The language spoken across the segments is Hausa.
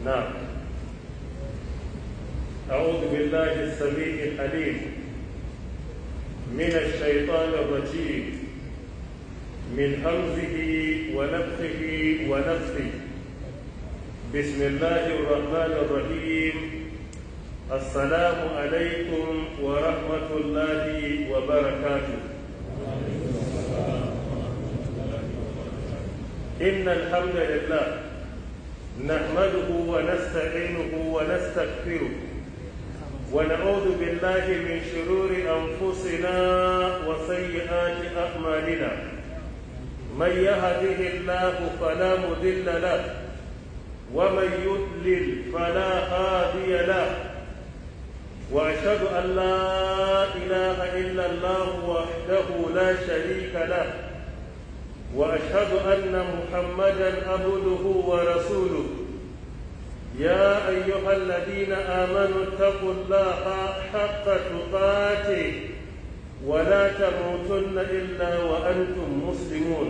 نعم. أعوذ بالله السميع العليم من الشيطان الرجيم من همزه ونفخه ونفثه. بسم الله الرحمن الرحيم. السلام عليكم ورحمة الله وبركاته. إن الحمد لله نحمده ونستعينه ونستغفره ونعوذ بالله من شرور أنفسنا وسيئات أعمالنا. من يهده الله فلا مضل له ومن يضلل فلا هادي له، وأشهد أن لا إله إلا الله وحده لا شريك له، وأشهد أن محمدا عبده ورسوله. يا أيها الذين آمنوا اتقوا الله حق تقاته ولا تموتن إلا وأنتم مسلمون.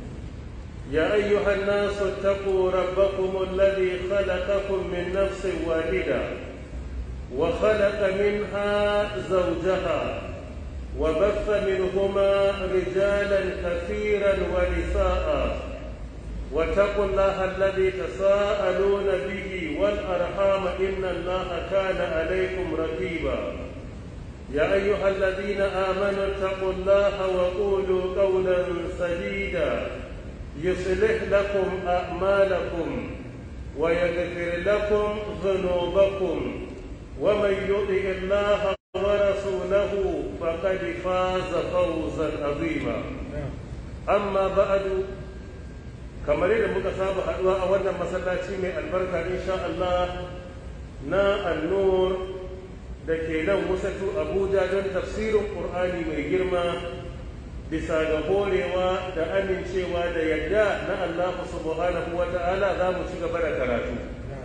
يا أيها الناس اتقوا ربكم الذي خلقكم من نفس واحدة وخلق منها زوجها وبث منهما رجالا كثيرا ونساء، واتقوا الله الذي تساءلون به والأرحام إن الله كان عليكم رقيبا. يا أيها الذين آمنوا اتقوا الله وقولوا قولا سديدا يصلح لكم أعمالكم ويغفر لكم ذنوبكم، ومن يطع الله ورسوله فقد فاز فوزا عظيما. أما بعد، kamar yadda muka saba haɗuwa a wannan masallaci mai albarka insha Allah na An-Nur da ke nan Wusatu Abuja don tafsirin Qur'ani mai girma bisa ga horewa da amincewa da yadda na Allah subhanahu wa ta'ala za mu ci gaba da karatu.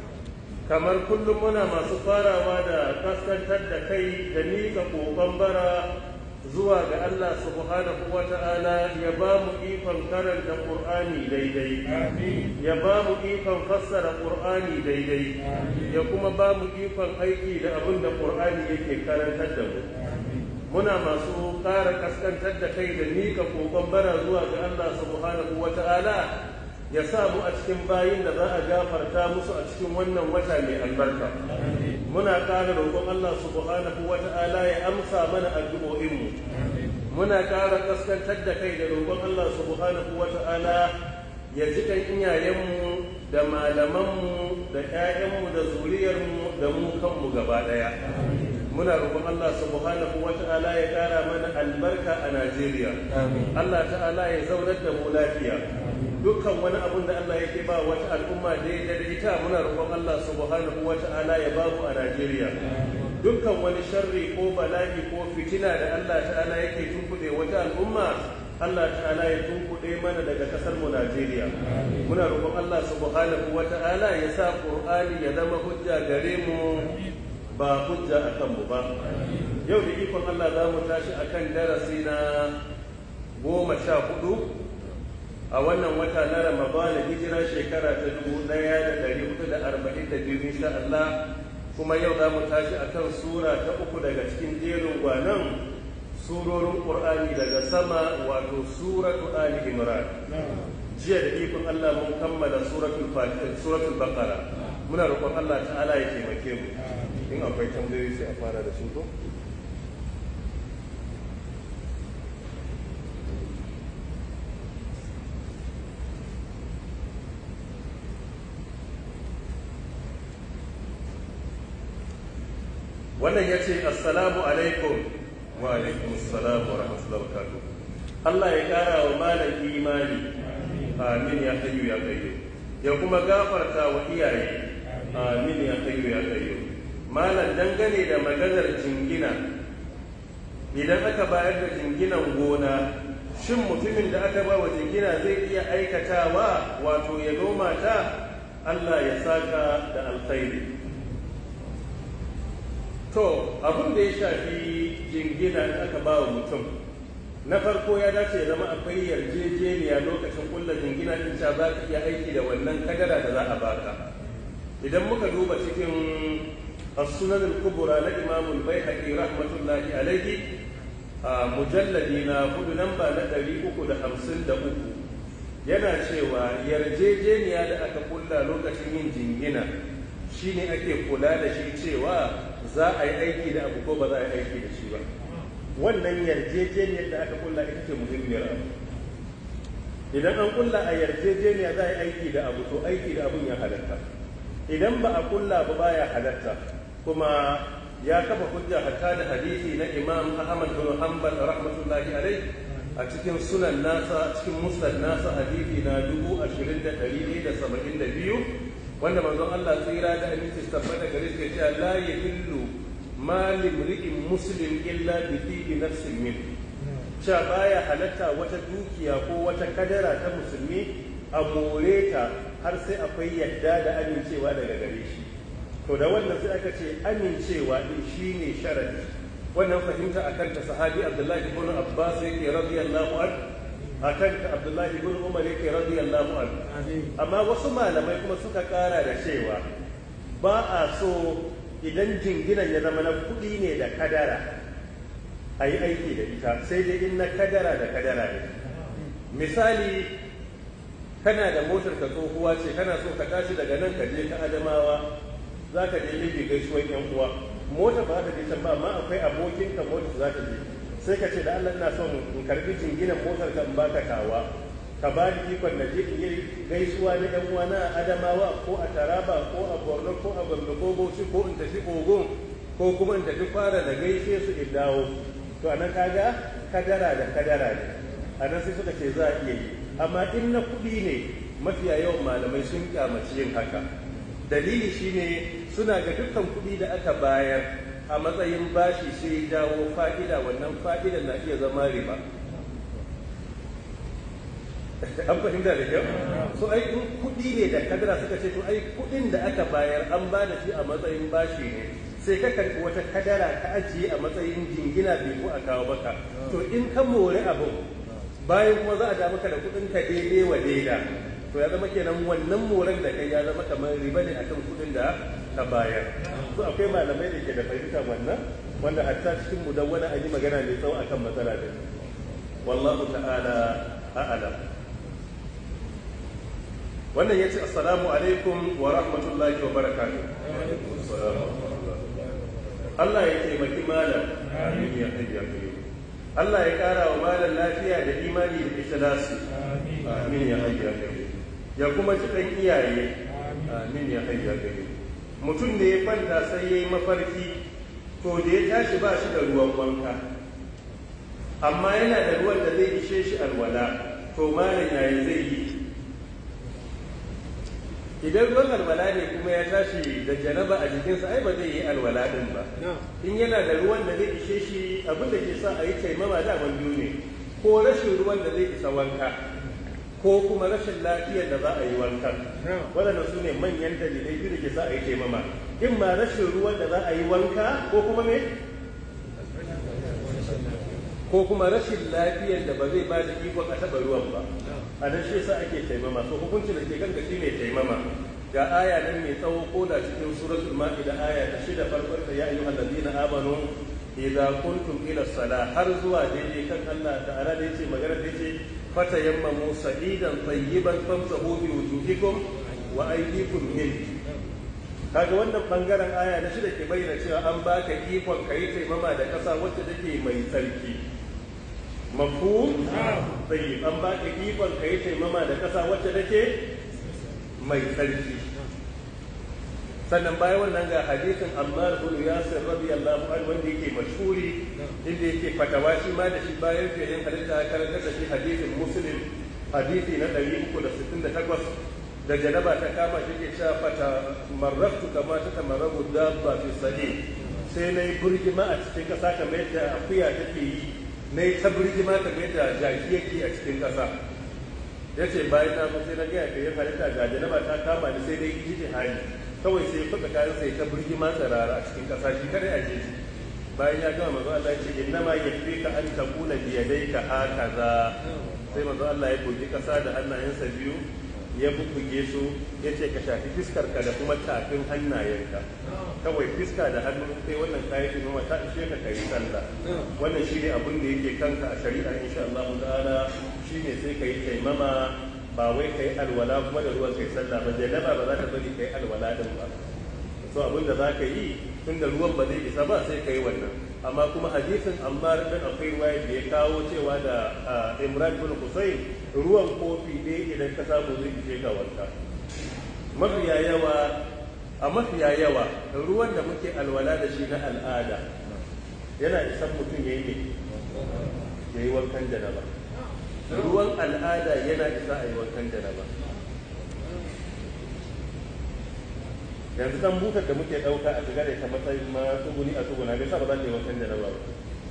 Kamar kullum muna masu farawa da kaskantar da kai da miƙa ƙoƙon bara zuwa ga Allah subhanahu wa ta'ala ya ba mu ikon karanta Qur'ani daidai, ya ba mu ikon fassara Qur'ani daidai, ya kuma ba mu ikon aiki da abin da Qur'ani yake karantar da mu. Muna masu ƙara kaskantar da kai da miƙa ƙoƙon bara zuwa ga Allah subhanahu wa ta'ala ya sa mu a cikin bayin da za a gafarta musu a cikin wannan wata mai albarka. Muna ƙara roƙon Allah subhanahu wa ta'ala ya amsa mana addu'o'inmu. Muna ƙara kaskantar da kai da roƙon Allah subhanahu wa ta'ala ya ji kan iyayenmu da malamanmu da ƴaƴanmu da zuriyarmu da mu kanmu gaba ɗaya. Muna roƙon Allah subhanahu wa ta'ala ya ƙara mana albarka a Najeriya. Allah ta'ala ya zaunar da mu lafiya. Dukkan wani abun da Allah yake ba wata al'umma daidai da ita muna roƙon Allah subhanahu wa ta'ala ya ba mu a Najeriya. Dukkan wani sharri ko bala'i ko fitina da Allah ta'ala yake tunkuɗe wata al'umma, Allah ta'ala ya tunkuɗe mana daga ƙasar mu Najeriya. Muna roƙon Allah subhanahu wa ta'ala ya sa Qur'ani ya zama hujja gare mu ba hujja akan mu ba. Yau da ikon Allah za mu tashi akan darasi na 14 a wannan wata na Ramadan, hijira shekara ta 1442 insha Allah. Kuma yau za mu tashi akan sura ta 3 daga cikin jerin gwanan surorin Qur'ani daga sama, wato suratu Ali Imran. Jiya da ikon Allah mun kammala suratul Baqara. Muna roƙon Allah ta'ala ya taimake mu. In akwai tambayoyi sai a fara da su ko? Wannan ya ce assalamu alaikum. Wa alaikum assalam wa rahmatullahi wa barakatuh. Allah ya ƙara wa malam imani, amin ya hayyu ya qayyum, ya kuma gafarta wa iyaye, amin ya hayyu ya qayyum. Malam, dangane da maganar jingina, idan aka bayar da jinginan gona, shin mutumin da aka ba wa jingina zai iya aikatawa, wato ya noma ta? Allah ya saka da alkhairi. To, abin da ya shafi jingina da aka ba wa mutum, na farko ya dace ya zama akwai yarjejeniya lokacin kulla jingina din cewa za ka iya aiki da wannan kadara da za a baka. idan muka duba cikin as-sunan al-kubra na Imam al-Baihaqi rahmatullahi alayhi a mujalladi na 4 namba na 353 yana cewa yarjejeniya da aka kulla lokacin yin jingina shine ake kula da shi cewa za a yi aiki da abu ko ba za a yi aiki da shi ba. Wannan yarjejeniyar da aka kulla ita ce muhimmiyar abu. Idan an kulla a yarjejeniya za a yi aiki da abu to aiki da abun ya halatta. Idan ba a kulla ba baya halatta. Kuma ya kafa hujja hatta da hadisi na Imam Ahmad bin Hanbal rahmatullahi alaihi a cikin sunan nasa cikin musnad nasa hadisi na 20,172 wanda manzon Allah tsira da aminci tabbata gare shi ya ce la yahillu mal imri'in muslim illa bi tibi nafsin min. Cha baya halatta wata dukiya ko wata kadara ta musulmi a more ta har sai akwai yadda da amincewa daga gare shi. To da wannan sai aka ce amincewa din shine sharadi. Wannan fahimta akan ta sahabi Abdullahi ibn Abbas yake radiyallahu anhu, akan ta Abdullahi ibn Umar yake radiyallahu anhu. Amma wasu malamai kuma suka kara da cewa ba a so idan jinginan ya zama na kuɗi ne da kadara a yi aiki da ita, sai dai in na kadara da kadara ne. Misali, kana da motar ka tsohuwa ce, kana so ka tashi daga nan ka je ka Adamawa, za ka je libi gaisuwan yan uwa. Motar ba za ta je can ba, amma akwai abokin ka motar za ta je. Sai ka ce da Allah ina son in karbi jinginan motar ka in baka tawa. Ka ba ni ikon na je in yi gaisuwa na yan uwa na Adamawa ko a Taraba ko a Borno ko a Gombe ko Bauchi ko in tafi Ogun ko kuma in tafi fara da gaishe su in dawo. To anan kaga kadara da kadara ne. Anan sai suka ce za a iya yi. Amma in na kuɗi ne mafiya yawan malamai sun kyamaci yin haka. Dalili shine suna ga dukkan kuɗi da aka bayar a matsayin bashi sai jawo fa'ida, wannan fa'idan na iya zama riba. An fahimta da kyau? So ai in kuɗi ne da kadara suka ce to ai kuɗin da aka bayar an ba da shi a matsayin bashi ne, sai ka karɓi wata kadara ka ajiye a matsayin jingina bai ko a kawo baka. To in ka more abu bayan kuma za a da maka da kuɗin ka daidai wa daida, to ya zama kenan wannan moran da kai ya zama kamar riba ne akan kuɗin da ka bayar. So akwai malamai da ke da fahimtar wannan, wanda hatta cikin mudawwana an yi magana mai tsawo akan matsala da wallahu ta'ala a'lam. Wannan ya ce assalamu alaikum wa rahmatullahi wa barakatuh. Allah ya taimaki malam. Amin ya hayya kayyum. Allah ya kara wa malam lafiya da imani da ikhlasi. Amin ya hayya kayyum. Ya kuma ji dan iyaye. Amin ya hayya kayyum. Mutum da ya kwanta sai yayi mafarki, to da ya tashi ba shi da ruwan wanka, amma yana da ruwan da zai ishe shi alwala, to malam yayi zai yi. Idan ruwan alwala ne kuma ya tashi da janaba a jikinsa, ai ba zai yi alwala din ba. In yana da ruwan da zai ishe shi, abin da ke sa a yi taimama da biyu ne, ko rashin ruwan da zai isa wanka, ko kuma rashin lafiyar da za a yi wankan. Waɗanda su ne manyan dalilai biyu da ke sa a yi taimama. In ma rashin ruwan da za a yi wanka, ko kuma me? Ko kuma rashin lafiyar da ba zai ba da ikon a taɓa ruwan ba. A nan shi yasa ake taimama. So hukuncin da ke kanka shi ne taimama. Ga aya nan mai tsawo ko da cikin suratul Ma'ida aya ta 6 farkon ta ya ayyuhal ladina amanu idza kuntum ila salah, har zuwa daidai kan Allah ta'ala da yace magana da yace fatayammamu sa'idan tayyiban famsahu bi wujuhikum wa aydikum min. Kaga wannan bangaren aya na 6 ke bayyana cewa an baka ikon kai taimama da kasa wacce take mai tsarki. Mafhum? Tayyib, an baka ikon kai taimama da kasa wacce take mai tsarki. Sannan bayan wannan ga hadisin Ammar bin Yasir radiyallahu anhu wanda yake mashhuri, inda yake fatawa shi ma da shi bayan fiyin halitta ya karanta da shi hadisin Muslim hadisi na 368 da janaba ta kama shi ke cewa fata marraftu kama ta tamarrabu dabba fi sadi, sai nayi burgima a cikin kasa kamar yadda akuya take yi, nayi ta burgima kamar yadda jaki yake a cikin kasa. Yace bayan na sai na ga fiyin halitta ga janaba ta kama ni sai dai ijtihadi, kawai sai fuka kayan sai ta burgi matsarara a cikin ƙasa shi kare a jeji. Bayan ya gama manzo Allah ya ce inna ma yakfika an taqula bi yadayka hakaza, sai manzo Allah ya goge ƙasa da hannayensa biyu ya bubbuge su ya ce ka shafi fiskarka da kuma tafin hannayenka kawai fiska da hannu kai wannan kayan imama ta ishe ka kai sallah wannan shi ne abin da yake kanka a shari'a insha Allah ta'ala shi ne sai ka yi taimama ba wai ka yi alwala kuma da ruwan kai sallah ba janaba ba za ta bari ka yi alwala din ba so abin da za ka yi tun da ruwan ba zai isa ba sai ka yi wannan amma kuma hadisin Ammar bin akwai ruwaya da ya kawo cewa da Imran bin Husayn ruwan kofi ɗaya idan ka samu zai ishe ka wanka mafiya yawa ruwan da muke alwala da shi na al'ada yana isan mutum ya yi wankan janaba ruwan al'ada yana isa a yi wankan janaba yanzu dan butar da muke ɗauka a shiga da ita matsayin ma tsuguni a tsuguna bai sa ba za ta yi wankan janaba ba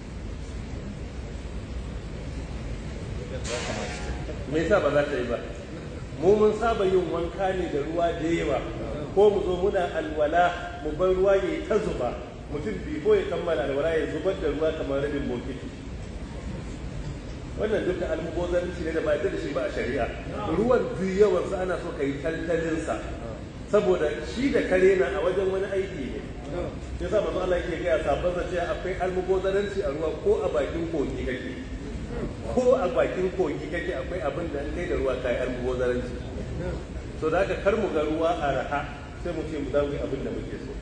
me yasa ba za ta yi ba mu mun saba yin wanka ne da ruwa da yawa ko mu zo muna alwala mu bar ruwa ya yi ta zuba mutum bifo ya kammala alwala ya zubar da ruwa kamar rabin bokiti wannan duka almubozanci ne da ba da shi ba a shari'a ruwan duk yawansa ana so ka yi taltalinsa saboda shi da kare na a wajen wani aiki ne yasa manzo Allah yake ga sabon cewa akwai almubozanci a ruwa ko a bakin kogi kake akwai abin da kai da ruwa kai almubozanci so da haka kar mu ga ruwa a raha sai mu ce mu dawo abin da muke so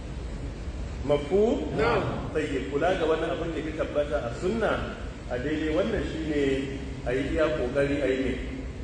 mafu sai kula ga wannan abin da ke tabbata a sunna a daidai wannan shine a yi iya kokari a yi ne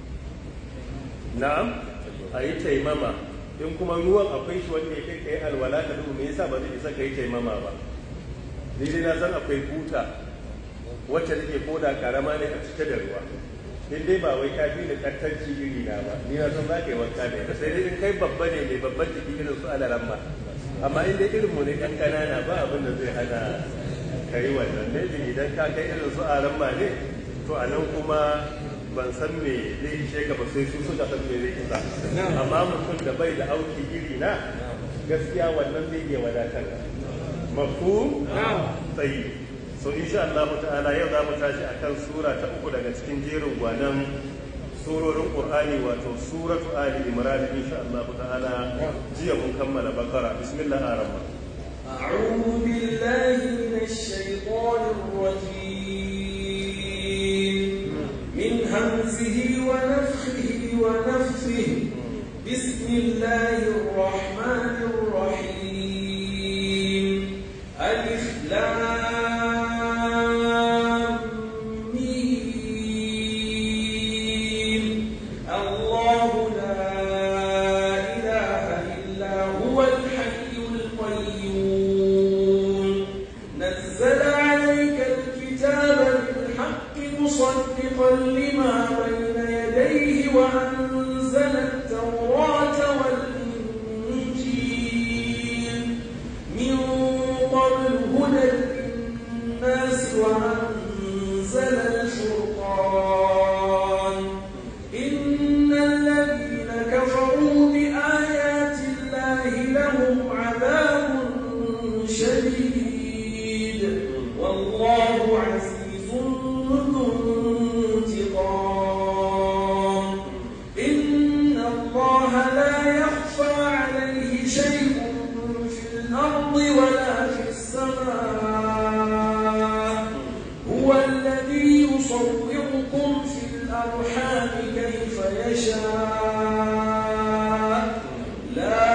na'am a yi taimama in kuma ruwan akwai shi wanda ya kai alwala ka dubu me yasa ba zai isa kai taimama ba ni dai na san akwai buta wacce take koda karama ne a cike da ruwa in dai ba wai kafi da kattanci iri na ba ni na san za ka yi wanka da ita sai dai in kai babba ne mai babban jiki irin su alaramma amma in dai irin mu ne kan kanana ba abin da zai hana ka yi wannan ne idan ka kai irin su alaramma ne to a nan kuma ban san me zai ishe ka ba sai su suka san me zai isa amma mutum da bai da auki iri na gaskiya wannan zai iya wadatar mafhum tayyib so insha Allah ta'ala yau za mu tashi akan sura ta uku daga cikin jerin gwanan surorin Qur'ani wato suratu Ali Imran insha Allah ta'ala jiya mun kammala Bakara bismillah ar-rahman a'udhu billahi minash shaitanir rajim min hamzihi wa nafthihi wa nafthihi bismillahir rahmanir rahim alif lam لما بين يديه وأنزل التوراة والإنجيل من قبل هدى للناس وأنزل الفرقان إن الذين كفروا بآيات الله لهم عذاب شديد والله عزيز ذو ولا في السماء هو الذي يصوركم في الأرحام كيف يشاء لا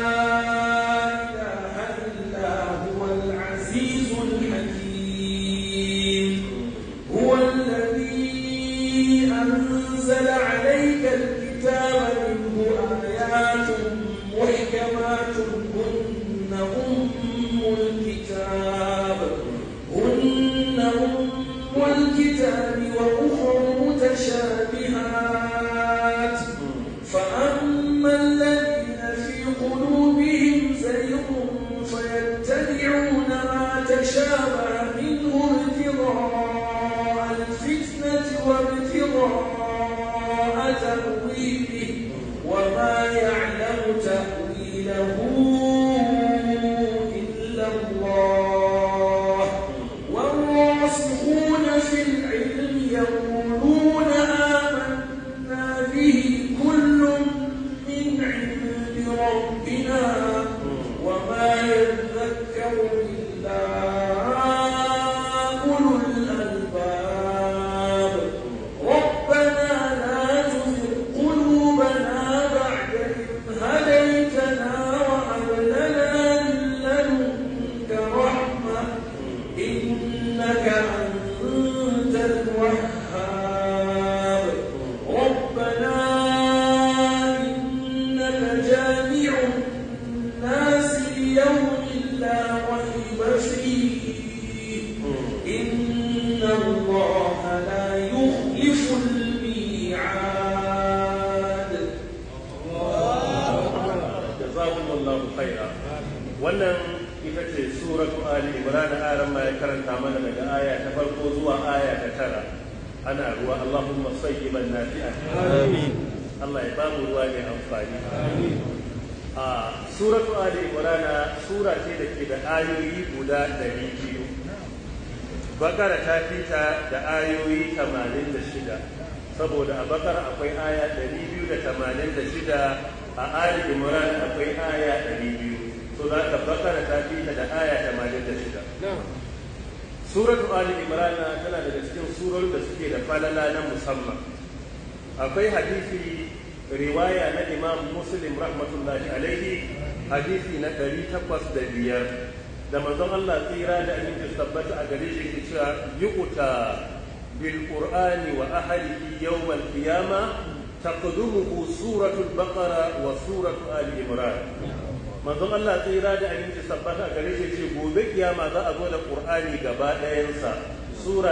إله إلا هو العزيز الحكيم هو الذي أنزل عليك الكتاب منه آيات محكمات هن أم الكتاب وأخر متشابهات فأما الذين في قلوبهم زيغ فيتبعون ما تشابه منه ابتغاء الفتنة وابتغاء تأويله وما يعلم تأويله يقولون آمنا به كل ya karanta mana daga aya ta farko zuwa aya ta 9 ana ruwa Allahumma sayyiban nafi'an amin Allah ya ba mu ruwa mai amfani amin suratu ali imran sura ce da ke da ayoyi guda 200 bakara ta fita da ayoyi 86 saboda a bakara akwai aya 286 a ali imran akwai aya 200 so za ka bakara ta fita da aya 86 suratu ali imran tana daga cikin surorin da suke da falala na musamman akwai hadisi riwaya na imam muslim rahmatullahi alaihi hadisi na 805 da manzon Allah tsira da aminci tabbata a gare shi ke cewa yuqta bil qur'ani wa ahlihi yawm al qiyamah taqdumuhu suratul baqara wa suratu ali imran manzon Allah tsira da aminci tabbata a gare shi ce gobe kiyama za a zo da qur'ani gaba ɗayansa sura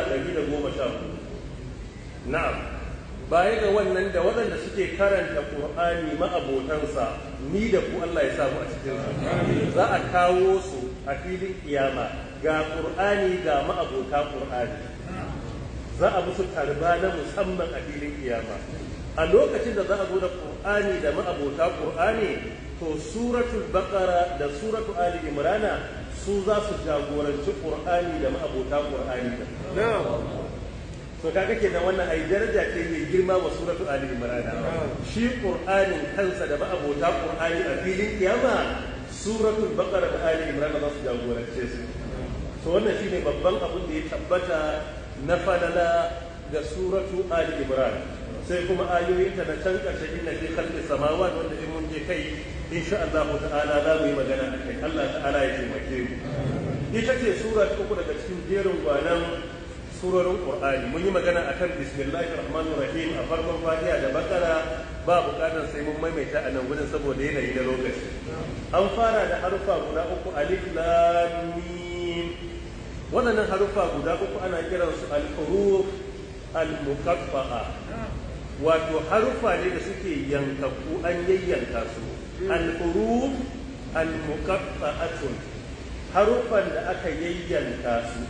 114 na'am baya ga wannan da waɗanda suke karanta qur'ani ma'abotansa ni da ku Allah ya samu a cikin su za a kawo su a filin kiyama ga qur'ani ga ma'abota qur'ani za a musu tarba na musamman a filin kiyama a lokacin da za a zo da qur'ani da ma'abota qur'ani to suratul baqara da suratul ali imrana su za su jagoranci qur'ani da ma'abota qur'ani to kaga kenan wannan ai daraja ce mai girma wa suratul ali imran shi qur'anin kansa da ma'abota qur'ani a filin kiyama suratul baqara da ali imran za su jagorance su to wannan shine babban abin da ya tabbata na falala ga suratul ali imran sai kuma ayoyin ta na can karshe inna fi khalqi samawati wanda in mun je kai insha Allah ta'ala za mu yi magana akai Allah ta'ala ya taimake mu ita ce sura ta uku daga cikin jerin gwanan surorin Qur'ani mun yi magana akan bismillahir rahmanir rahim a farkon Fatiha da Bakara ba bukatar sai mun maimaita a nan gudun saboda yanayi na lokaci an fara da harufa guda uku alif lam mim wannan harufa guda uku ana kiransu al-huruf al-muqaffa'a wato harufa ne da suke yankaku an yayyanka su al-huruf al-muqaffa'atun harufan da aka yayyanka su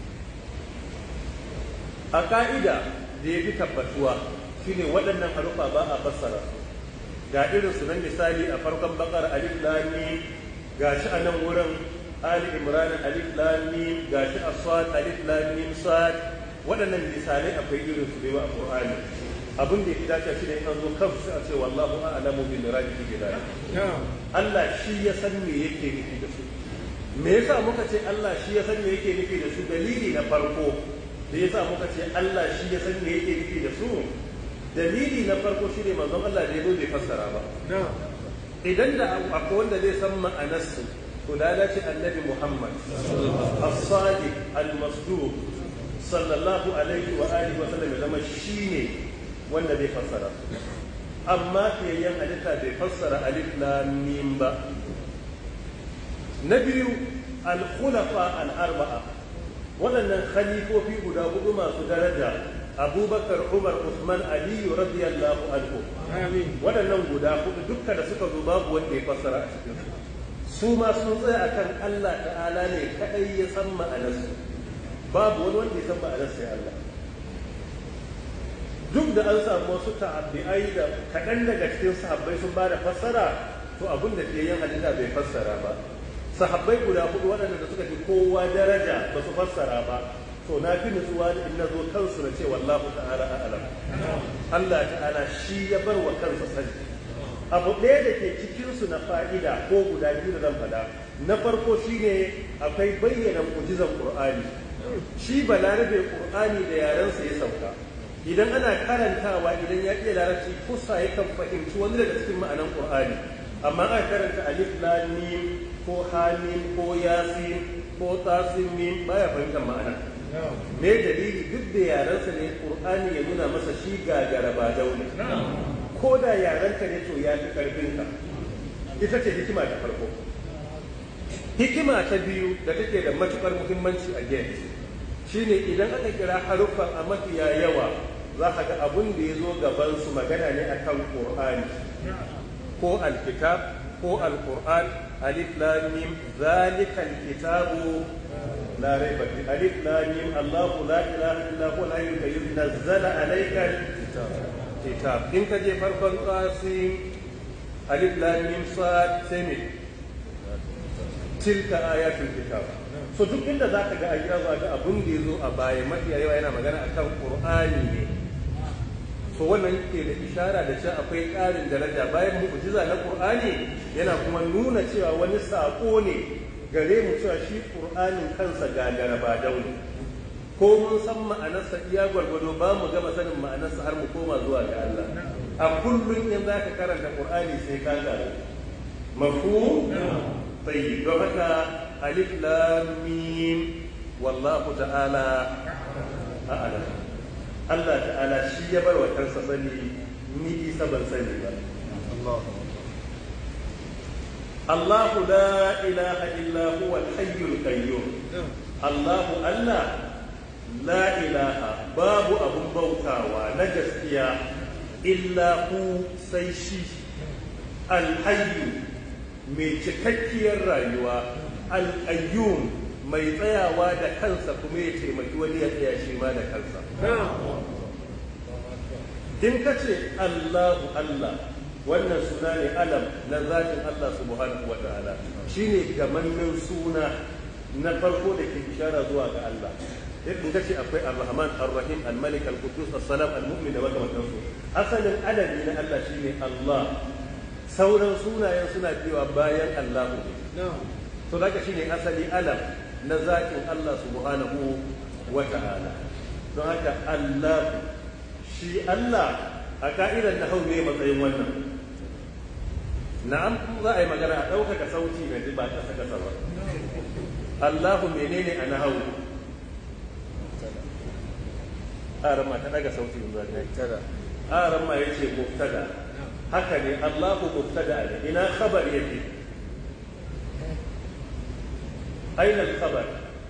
a ka'ida da ya fi tabbatuwa shine waɗannan harufa ba a fassara su ga irin su nan misali a farkon bakar alif lam mim gashi a nan wurin ali imran alif lam mim gashi a sad alif lam mim sad waɗannan misalai akwai irin su da yawa a qur'ani abin da ya dace shi ne an zo kan su a ce wallahu a'lamu bil muradi bi Allah shi ya san me yake nufi da su me yasa muka ce Allah shi ya san me yake nufi da su dalili na farko da yasa muka ce Allah shi ya san me yake nufi da su dalili na farko shine manzon Allah da yazo bai fassara ba idan da akwai wanda zai san ma'anar su to da dace annabi Muhammad as-sadiq al-masduq sallallahu alaihi wa alihi wa sallam zama shine wanda zai fassara su amma fiyayyen halitta bai fassara alif lam mim ba na biyu al-khulafa al-arba'a waɗannan khalifofi guda hudu masu daraja abubakar umar usman aliyu radiyallahu anhu waɗannan guda hudu dukka da suka zo babu wanda ya fassara a cikin su ma sun tsaya akan Allah ta'ala ne kadai ya san ma'anarsu babu wani wanda ya san ma'anar sai Allah duk da an samu wasu ta'abbi'ai da kaɗan daga cikin sahabbai sun ba da fassara to abin da fiye yin hadisa bai fassara ba sahabbai guda hudu waɗanda da suka fi kowa daraja ba su fassara ba to na fi nutsuwa da in na zo kansu na ce wallahu ta'ala a'lam Allah ta'ala shi ya bar wa kansa sani abu ɗaya da ke cikinsu na fa'ida ko guda biyu da zan faɗa na farko shine akwai bayyana mu'jizan Qur'ani shi balarabe Qur'ani da yarensa ya sauka idan ana karantawa idan ya iya larabci kusa yakan fahimci wani daga cikin ma'anan Qur'ani amma aka karanta alif lam mim ko hamim ko yasin ko tasin mim baya fahimtar ma'ana me dalili duk da yarensa ne Qur'ani ya nuna masa shi gagara ba daune ko da yarenka ne to ya fi karfinka ita ce hikima ta farko hikima ta biyu da take da matukar muhimmanci a game shine idan aka kira haruffan a mafiya yawa za ka ga abun da ya zo gabansu magana ne akan Qur'ani ko alkitab ko alquran alif lam mim zalikal kitabu la raiba fi alif lam mim Allahu la ilaha illa huwa al-hayyul qayyum nazzala alayka kitab in ka je farkon qasim alif lam mim sad sai tilka ayatul kitab so duk inda zaka ga ayyuka ga abun da yazo a baya mafiya yawa yana magana akan qur'ani ne so wannan ke da ishara da cewa akwai ƙarin daraja bayan mu'jiza na qur'ani yana kuma nuna cewa wani sako ne gare mu cewa shi qur'anin kansa gagara ba dauni ko mun san ma'anarsa iya gwargwado ba mu gama sanin ma'anarsa har mu koma zuwa ga Allah a kullum in zaka karanta qur'ani sai ka gane mafhum tayyib don haka alif lam mim wallahu ta'ala a'lam Allah ta'ala shi ya bar wa kansa sani ni isa ban sani ba Allahu la ilaha illa huwa al-hayyul qayyum Allahu Allah la ilaha babu abun bautawa na gaskiya illa hu sai shi al-hayyu mai cikakkiyar rayuwa al-qayyum mai tsayawa da kansa kuma ya taimaki wani ya tsaya shi ma da kansa in ka ce Allahu Allah wannan suna ne alam na zatin Allah subhanahu wa ta'ala shine gamannin suna na farko da ke ishara zuwa ga Allah in ka ce akwai ar-rahman ar-rahim al-malik al-qudus as-salam al-mu'min da makamantansu asalin alabi na Allah shine Allah sauran sunayen suna biyowa bayan Allahu ne to daga shine asali alam na zakin Allah subhanahu wa ta'ala don haka Allah shi Allah a ka'idar na hau ne matsayin wannan na'am za a yi magana a ɗaukaka sauti na ji ba ƙasa ƙasa ba Allahu menene a na hau ƙaran ma ta ɗaga sauti in zuwa ta ƙaran ma ya ce muftada haka ne Allahu muftada ne ina khabar yake أين الخبر؟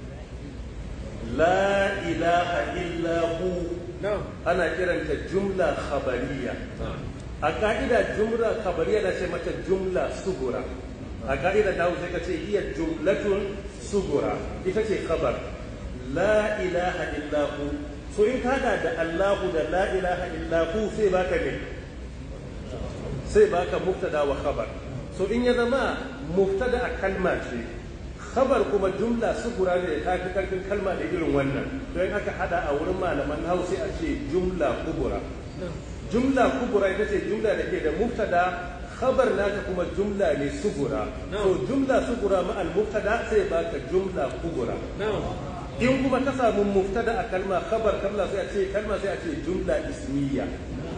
لا إله إلا هو أنا كرنت جملة خبرية أكايدا جملة خبرية لا شمت جملة صغرى أكايدا داو زكتي هي جملة صغرى إفتي خبر لا إله إلا هو so in kada da Allahu da la ilaha illa hu sai baka ne sai baka mubtada wa khabar so in ya zama mubtada a kalma ce khabar kuma jumla sugura ne ta fi karfin kalma da irin wannan don aka hada a wurin malaman hausa a ce jumla kubura jumla kubura ita ce jumla da ke da mubtada khabar naka kuma jumla ne sugura so jumla sugura ma al mubtada sai baka jumla kubura in kuma ka samu mubtada a kalma khabar kalma sai a ce jumla ismiya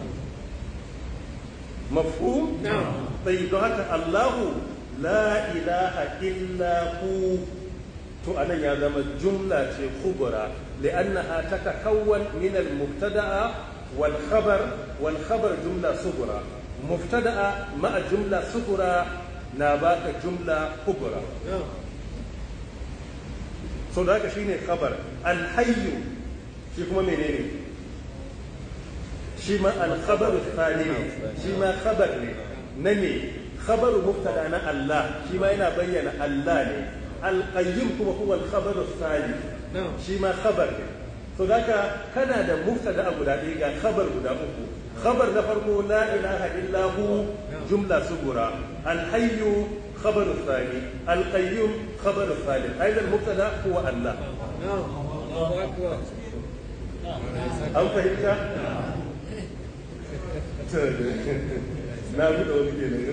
mafhum sai don haka Allahu la ilaha illa hu to anan ya zama jumla ce kubra li'annaha tatakawwan min al-mubtada'a wal khabar jumla sughra mubtada'a ma'a jumla sughra na baka jumla kubra so da haka shine khabar al-hayy shi kuma menene shi ma al-khabar thani shi ma khabar ne na me خبر مبتدا انا الله شي ما yana bayyana Allah ne al-qayyum kuma huwa al-khabar al-thani shi ma khabar ne to daga kana da mubtada guda ɗaya ga khabar guda uku khabar na farko la ilaha illa hu jumla sugura al-hayy khabar al-thani al-qayyum khabar al-thalith aidan al-mubtada huwa Allah an fahimta na buɗe wani ke da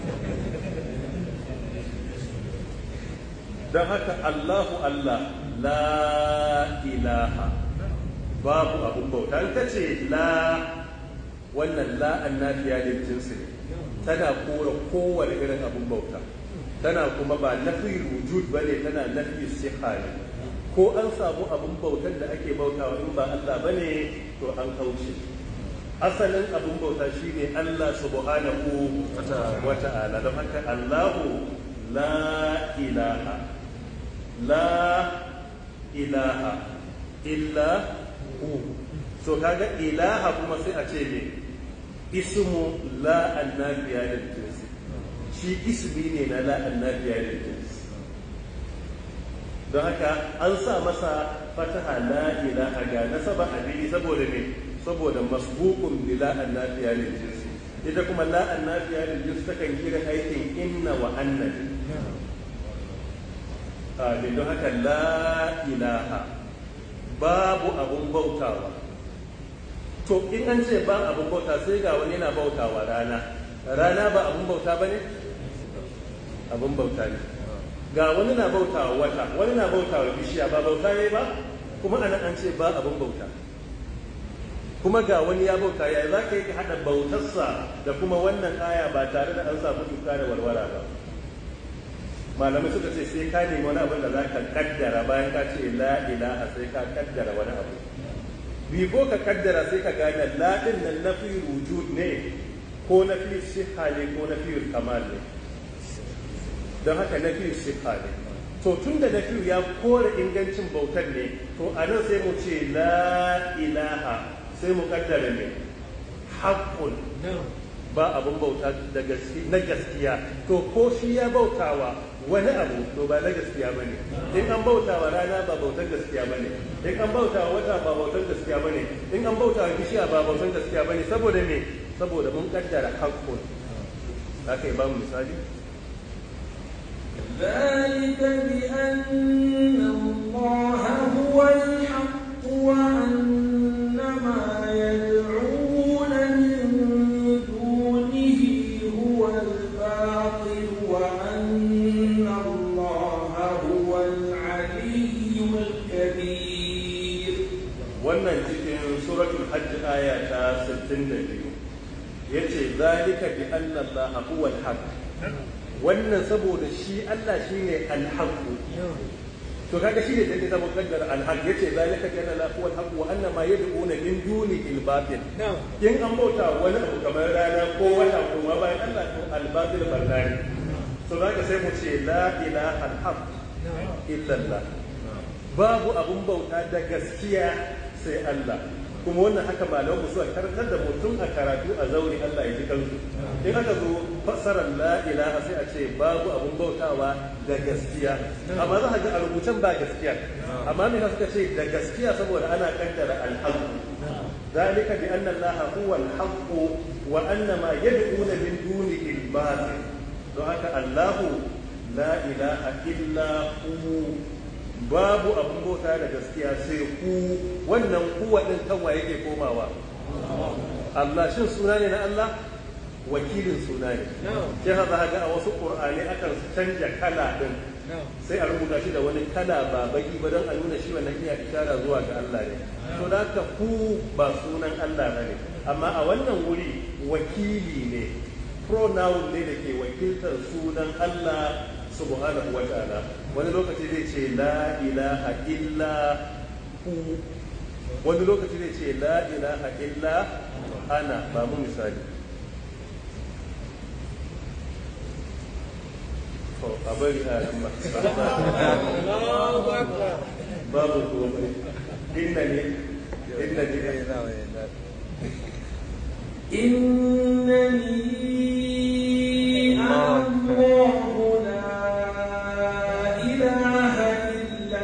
don haka Allahu Allah la ilaha babu abun bauta an ta ce la wannan la annafiya ne jinsi ne tana kora kowane irin abun bauta tana kuma ba nafi wujud bane tana nafi siha ne ko an samu abun bautar da ake bautawa in ba Allah bane to an kauce asalin abun bauta shine Allah subhanahu wa ta'ala don haka Allahu la ilaha illa hu so kaga ilaha kuma sai a ce ne ismu la annabiya lil jins shi ismi ne na la annabiya lil jins don haka an sa masa fataha la ilaha ga nasaba abili saboda ne saboda masbuqun bila annafiya lil jinsi ita kuma la annafiya lil jinsi takan kira aikin inna wa anna don haka la ilaha babu abun bautawa. To in an ce ba abun bauta sai ga wani yana bautawa rana ba abun bauta ba ne? Abun bauta ne. Ga wani na bautawa wata, wani na bautawa bishiya ba bauta ne ba? Kuma anan an ce ba abun bauta. Kuma ga wani ya bauta ya za ka yi ka haɗa bautarsa da kuma wannan aya ba tare da an samu tuka da warwara ba. Malamai suka ce sai ka nemi wani abin da za ka kaddara bayan ka ce la ilaha sai ka kaddara wani abu. Biko ka kaddara sai ka gane laɗin nan na fi wujud ne ko na fi siha ne ko na fi kamal ne. Don haka na fi siha ne. To tun da na fi ya kore ingancin bautar ne, to a nan sai mu ce la ilaha sai mu kaddara ne. Haƙƙun ba abun bauta na gaskiya. To ko shi ya bautawa wani abu to ba na gaskiya ba ne. In an bautawa rana ba bautar gaskiya ba ne. In an bautawa wata ba bautar gaskiya ba ne. In an bautawa bishiya ba bautar gaskiya ba ne. Saboda me? Saboda mun kaddara haƙƙun. Haka yi ba mu misali? ذلك بأن الله هو الحق وأن ما يدعون من دونه هو الباطل وأن الله هو العلي الكبير. wannan cikin suratul hajj aya ta 62 yace zalika bi anna allaha huwa al-haq wannan saboda shi Allah shine al-haq to kaga shi ne da zama kaddara al-haq yace zalika bi anna allaha huwa al-haq wa anna ma yad'una min dunihi al-batil in an bauta wani abu kamar rana ko wata ko ma bayan Allah to al-batil barnani so zaka sai mu ce la ilaha al-haq illa Allah babu abun bauta da gaskiya sai Allah kuma wannan haka malamu suka karantar da mutum a karatu a zauri Allah ya ji kansu in aka zo fassarar la ilaha sai a ce babu abun bautawa da gaskiya amma za ka ga a rubucin ba gaskiya amma me suka ce da gaskiya saboda ana kaddara al-haqq zalika bi anna allaha huwa al-haqq wa anna ma yad'una min dunihi al-batil don haka Allahu la ilaha illa hu babu abin bauta da gaskiya sai ku wannan kuwa din kanwa yake komawa Allah shin suna ne na Allah wakilin suna ne sai haka ga a wasu qur'ani akan canja kala din sai a rubuta shi da wani kala ba baki ba don a nuna shi wannan iya ishara zuwa ga Allah ne to da haka ku ba sunan Allah bane amma a wannan wuri wakili ne pronoun ne da ke wakiltar sunan Allah subhanahu wa ta'ala wani lokaci zai ce la ilaha illa hu wani lokaci zai ce la ilaha illa ana ba mu misali to a bari a yamma babu komai inna ne إنني أنا الله لا إله إلا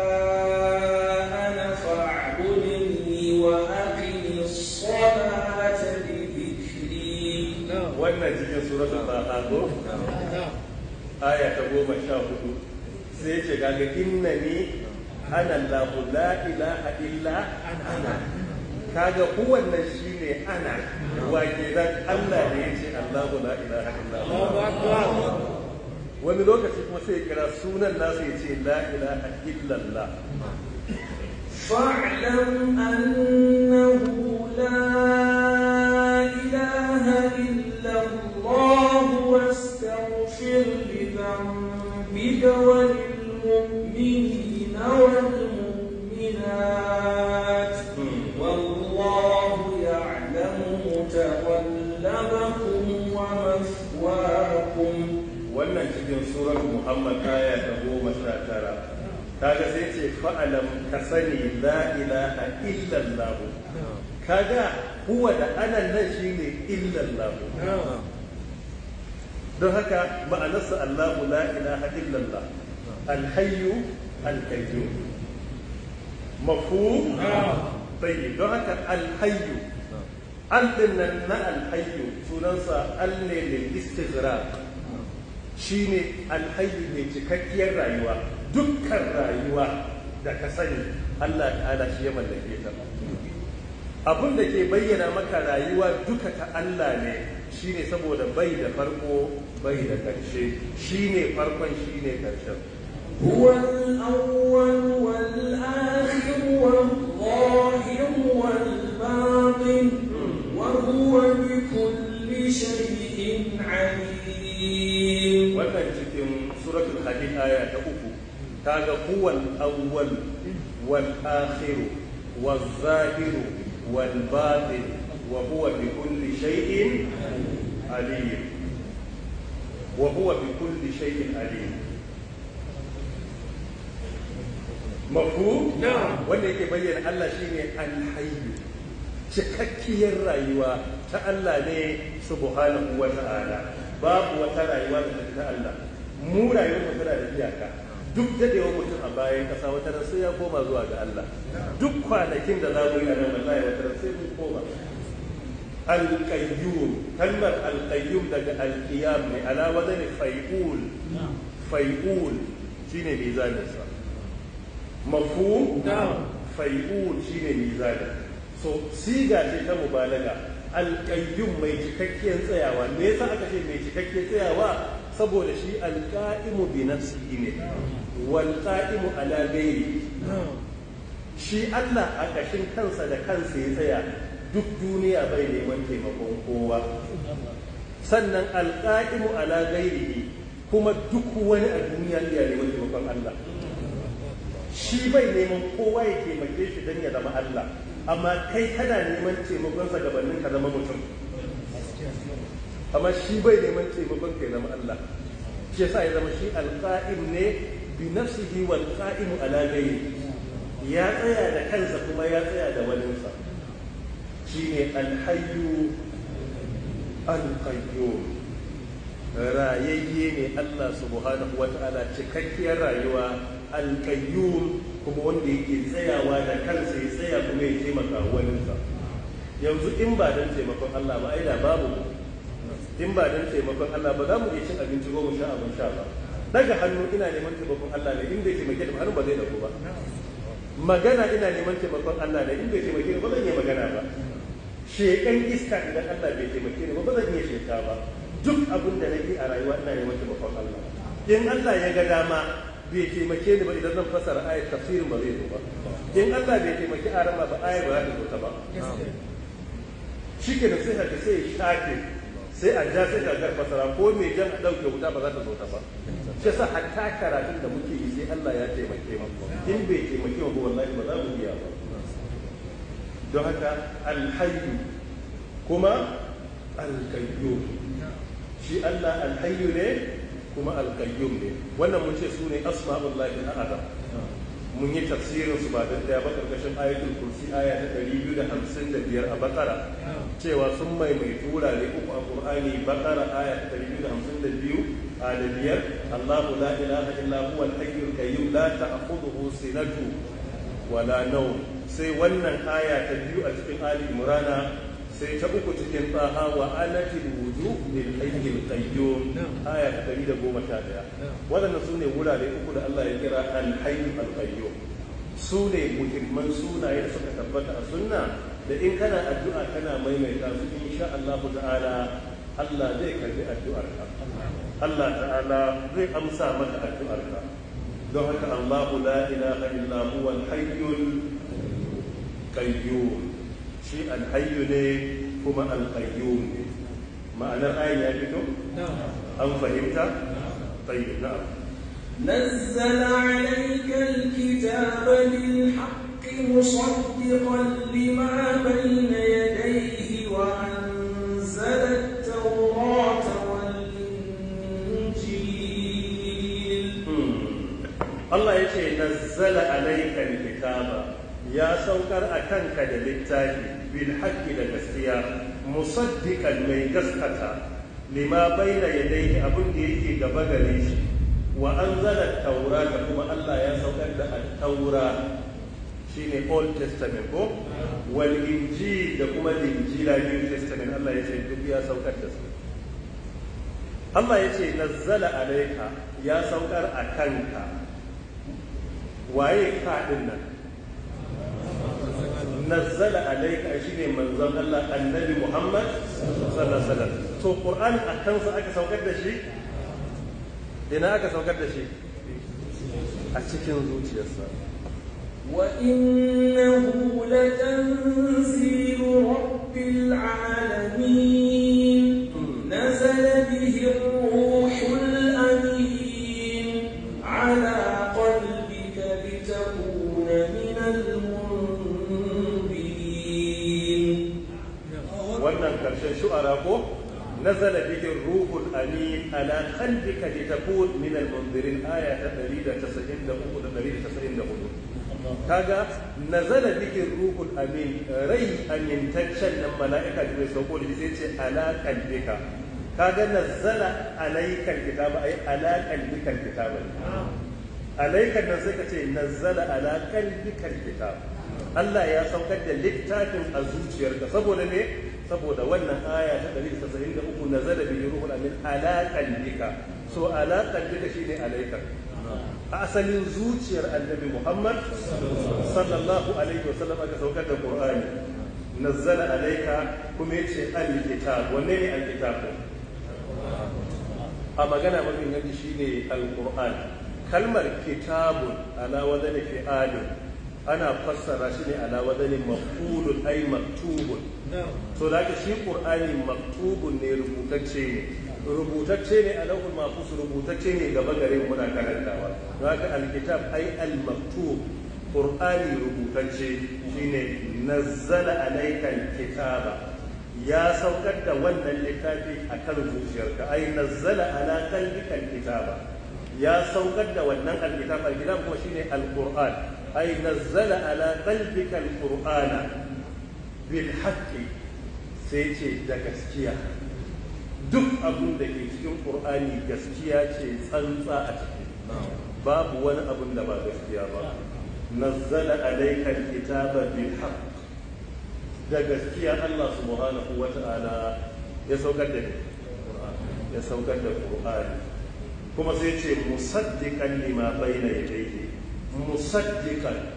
أنا فاعبدني وأقم الصلاة لذكري. wannan cikin suratul Taha aya ta 14 sai ce kaga innani ana Allahu la ilaha illa ana kaga kowanne shine ana wa kenan Allah ne yace Allahu la ilaha illa Allah wani lokaci kuma sai kira sunan nasu yace la ilaha illa Allah فاعلم أنه لا إله إلا الله واستغفر لذنبك وللمؤمنين والمؤمنات والله يعلم متقلبكم ومثواكم. wannan cikin surar Muhammad aya ta 19 kaga sai ce fa'alam ka sani la ilaha illallah kaga huwa da anan nan shine illallah don haka ma'anarsa Allahu la ilaha illallah alhayyu al-qayyum. Mafhum? tayyib. Don haka al-hayyu al-din nan na al-hayyu sunansa al-ne lil istighraq, shine al-hayyu mai cikakkiyar rayuwa. Dukkan rayuwa da ka sani Allah ta'ala shi ya mallake ta. Abin da ke bayyana maka rayuwa duka ta Allah ne, shine saboda bai da farko bai da ƙarshe, shine farkon shine ƙarshen. هو الأول والآخر والظاهر والباطن وهو بكل شيء عليم. wannan cikin suratul hadid aya ta 3 kaga huwal awwal wal akhir wal zahir wal batin wa huwa bi kulli shay'in alim. wa huwa bi kulli shay'in alim. Mafhum? Wanda yake bayyana Allah shine al-hayy, cikakkiyar rayuwa ta Allah ne subhanahu wa ta'ala. Babu wata rayuwa da ta Allah. Mu rayuwar mu tana da iyaka. Duk dadewar mutum a bayan kasa wata ran sai ya koma zuwa ga Allah. Duk kwanakin da za mu yi a nan wallahi wata ran sai mun koma. Al-qayyum, kalmar al-qayyum daga al-qiyam ne ala wazani fai'ul. Fai'ul shine mizaninsa. Mafhum? Fai'ul shine mizanin. So siga ce ta mubalaga. Al-qayyum mai cikakken tsayawa. Me yasa aka ce mai cikakken tsayawa? Saboda shi al-qa'imu bi nafsihi ne wal qa'imu ala ghairi. Shi Allah a kashin kansa da kansa ya tsaya, duk duniya bai neman taimakon kowa. Sannan al-qa'imu ala ghairihi, kuma duk wani a duniya ya neman taimakon Allah. Shi bai neman kowa ya taimake shi don ya zama Allah, amma kai kana neman taimakonsa gabanin ka zama mutum. Amma shi bai neman taimakon ka ya zama Allah. Shi yasa ya zama shi alqa'im ne bi nafsihi wal qa'imu ala ghayri. Ya tsaya da kansa kuma ya tsaya da waninsa. Shine al-hayyu al-qayyum. Rayayye ne Allah subhanahu wa ta'ala, cikakkiyar rayuwa. Al-qayyum kuma wanda yake tsayawa da kansa ya tsaya kuma ya taimaka waninsa. Yanzu in ba don taimakon Allah ba ai da babu. In ba don taimakon Allah ba za mu iya cin abinci ko mu sha abin sha ba. Daga hannu ina neman taimakon Allah ne, in bai taimake da hannu ba zai dauko ba. Magana ina neman taimakon Allah ne, in bai taimake ni ba zan iya magana ba. Shekan iska idan Allah bai taimake ni ba zan iya sheka ba. Duk abin da nake a rayuwa ina neman taimakon Allah. In Allah ya ga dama bai taimake ni ba, idan zan fasara ayat tafsirin ba zai zo ba. In Allah bai taimaki arama ba, ayat ba za ta zo ta ba. Shikenan sai haka sai shafe, sai a ja sai ka fasara, ko mai jan a dauke wuta ba za ta zo ta ba. Shi yasa hatta karatun da muke yi sai Allah ya taimake mu. In bai taimake mu ba wallahi ba za mu iya ba. Don haka al-hayyu kuma al-qayyum. Shi Allah al-hayyu ne kuma al-qayyum ne. Wannan mun ce su ne asma'ullahi al-azam. Mun yi tafsirin su ba dan daya ba karkashin ayatul kursi aya ta 255 a Baqara, cewa sun maimaitu wurare uku a Qur'ani. Baqara aya ta 252 a da biyar, Allahu la ilaha illa huwa al-hayyul qayyum la ta'khudhuhu sinatu wala nawm. Sai wannan aya ta biyu a cikin Ali Imran, sai ta uku cikin Taha wa anatil wujuh lil hayyil qayyum aya ta 111. Wadannan sune wurare uku da Allah ya kira al-hayyul qayyum. Sune muhimman sunaye da suka tabbata a sunna, da in kana addu'a kana maimaita su insha Allah ta'ala Allah zai karbi addu'arka. Allah ta'ala zai amsa maka addu'arka. Don haka Allahu la ilaha illa huwa al-hayyul qayyum. Shi al-hayyu ne kuma al-qayyum ne. Ma'anar ayin ya fito? An fahimta? Tayyib, na'am. نزل عليك الكتاب بالحق مصدقا لما بين يديه وأنزل التوراة والإنجيل. الله يقول نزل عليك الكتاب يا سوكر أكنك للتاجي بالحق للgaskiya musaddiqan mai gaskata lima baina yadayhi abun da yake gaba gare shi wa anzala taurata kuma Allah ya saukar da at-taura shine Old Testament ko wal injil da kuma injila New Testament Allah ya ce duk ya saukar da su Allah ya ce nazzala alayka ya saukar a kanka waye ka din nan nazzala alayka shine manzon Allah annabi Muhammad sallallahu alaihi wasallam to Qur'an a kansa aka saukar da shi ina aka saukar da shi a cikin zuciyarsa وإنه لتنزيل رب العالمين نزل به الروح الأمين على قلبك لتكون من المنذرين. wannan karshen shu'ara ko nazala bihi ruhul amin ala qalbika litakun min al-munzirin aya ta 193 da 194 kaga nazala bihi ruhul amin rai amintaccen nan mala'ika da zai sauko da sai ce ala qalbika kaga nazala alayka alkitaba ay ala qalbika alkitaba alayka nan sai ka ce nazala ala qalbika alkitaba Allah ya saukar da littafin a zuciyarka saboda me saboda wannan aya ta 193 nazala bihi ruhul amin ala qalbika so ala qalbika shine alayka a asalin zuciyar annabi Muhammad sallallahu alaihi wasallam aka saukar da Qur'ani nazzala alayka kuma yace al-kitab wanne ne al-kitab a magana mafi inganci shine al-Qur'an kalmar kitabun ala wadani fi'alun ana fassara shi ne ala wadani maf'ulun ay maktubun so da shi Qur'ani maktubun ne rubutacce ne a lauhul mahfuz rubutacce ne gaba gare mu muna karantawa haka alkitab ay almaktub qur'ani rubutacce shine nazzala alayka alkitaba ya saukar da wannan littafi akan zuciyarka ay nazzala ala qalbika alkitaba ya saukar da wannan alkitab kuma shine alqur'an ay nazzala ala qalbika alqur'ana bil haqqi sai ce da gaskiya duk abin da ke cikin ƙur'ani gaskiya ce tsantsa a ciki babu wani abin da ba gaskiya ba nazzala alayka alkitaba bil haqq da gaskiya Allah subhanahu wata'ala ya saukar da ya saukar da ƙur'ani kuma sai ce musaddiqan lima bayna yadayhi musaddiqan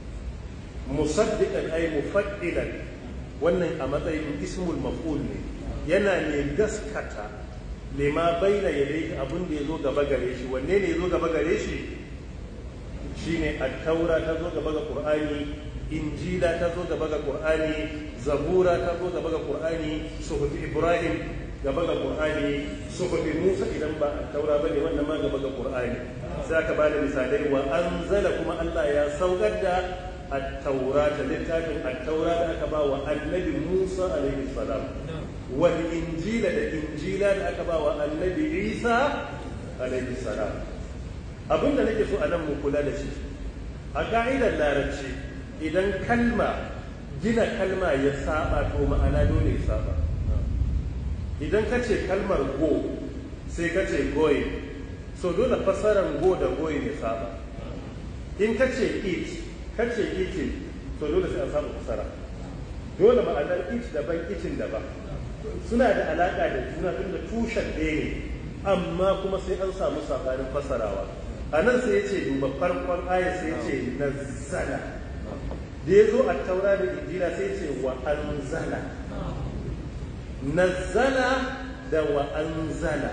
ay mufaddilan wannan a matsayin ismul maf'ul ne yana ne gaskata lima baina yadayhi abin da yazo gaba gare shi wanne ne yazo gaba gare shi shine at-taura ta zo gaba ga qur'ani injila ta zo gaba ga qur'ani zabura ta zo gaba ga qur'ani suhuf ibrahim gaba ga qur'ani suhuf musa idan ba at-taura bane wannan ma gaba ga qur'ani sai aka bada misalai wa anzala kuma Allah ya saukar da at-taura ta littafin at-taura da aka ba wa annabi Musa alaihi salam wal injila da injila da aka ba wa annabi Isa alaihi salam abinda nake so a nan mu kula da shi a ka'idar larabci idan gina kalma ya saba to ma'ana dole ya saba idan ka ce kalmar go sai ka ce going so dole fassarar go da going ya saba in ka ce eat ka ce eating to dole sai an samu fassara dole ma'anar eat daban eating daban suna da alaka da juna tun da tushen ɗaya ne amma kuma sai an samu sabanin fassarawa a nan sai ya ce duba farkon aya sai ya ce nazzala da ya zo a taura da injila sai ya ce wa anzala nazzala da wa anzala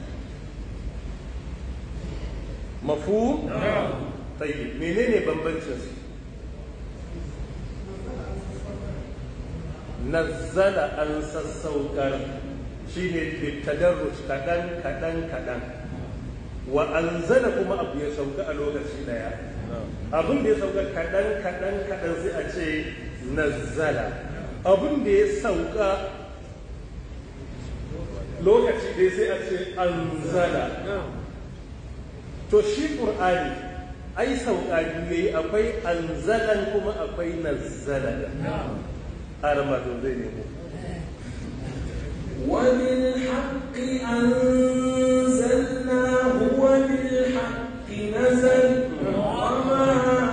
mafu tayyib menene bambancin su nazzala an sassaukar shine bitadarruj kadan wa anzala kuma abu ya sauka a lokaci daya abin da ya sauka kadan sai a ce nazzala abin da ya sauka lokaci dai sai a ce anzala to shi qur'ani ai sauka ne akwai anzalan kuma akwai nazzala armado zai nemo وبالحق أنزلناه وبالحق نزل وما